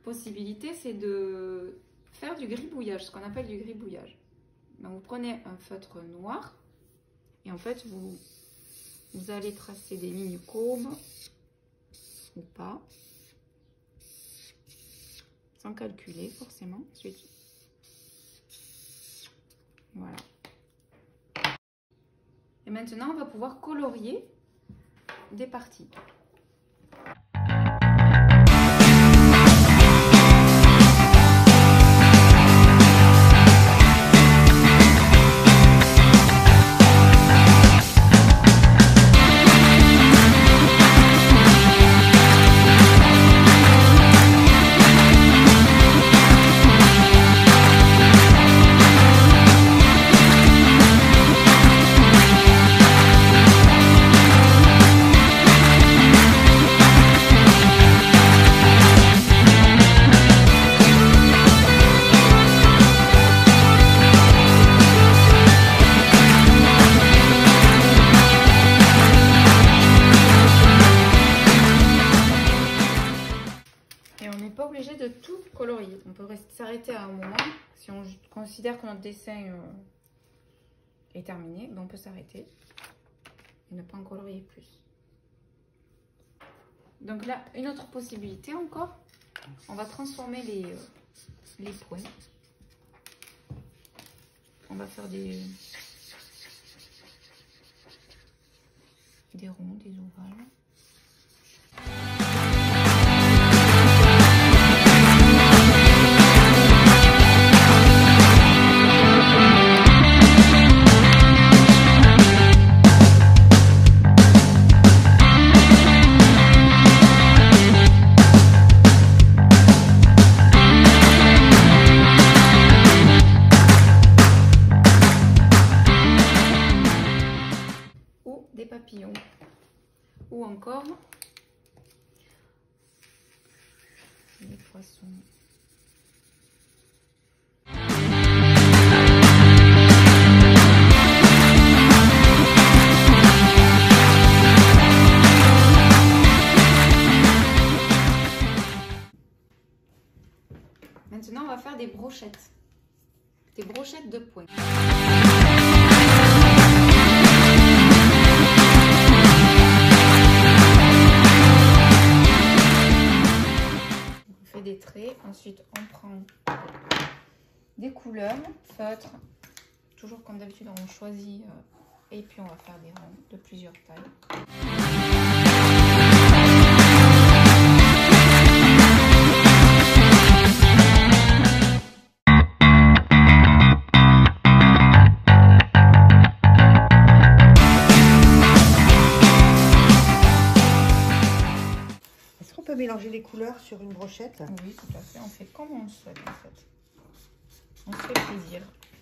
possibilité, c'est de faire du gribouillage, ce qu'on appelle du gribouillage. Donc, vous prenez un feutre noir et en fait, vous allez tracer des lignes courbes ou pas, sans calculer forcément. Ensuite, voilà. Et maintenant, on va pouvoir colorier des parties. Pas obligé de tout colorier. On peut s'arrêter à un moment. Si on considère que notre dessin est terminé, ben on peut s'arrêter et ne pas en colorier plus. Donc là, une autre possibilité encore, on va transformer les points. On va faire des ronds, des ovales. Des papillons ou encore des poissons. Maintenant, on va faire des brochettes de points. Des traits, ensuite on prend des couleurs, feutre, toujours comme d'habitude on choisit et puis on va faire des ronds de plusieurs tailles. On peut mélanger les couleurs sur une brochette? Oui, tout à fait. On fait comme on souhaite en fait. On se fait plaisir.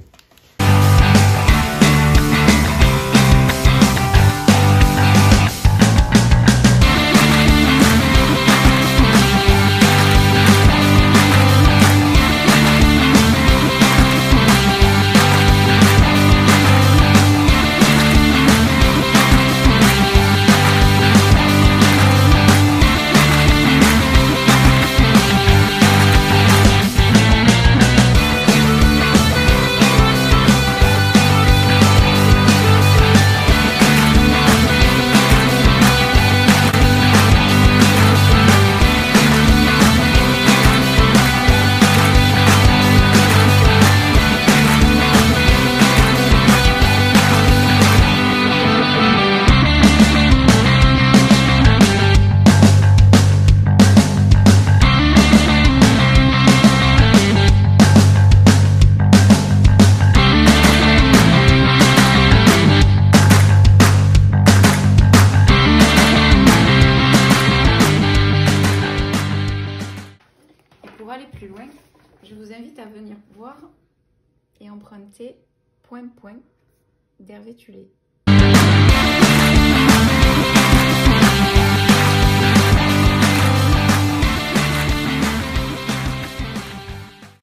Pour aller plus loin, je vous invite à venir voir et emprunter Point Point d'Hervé Tullet.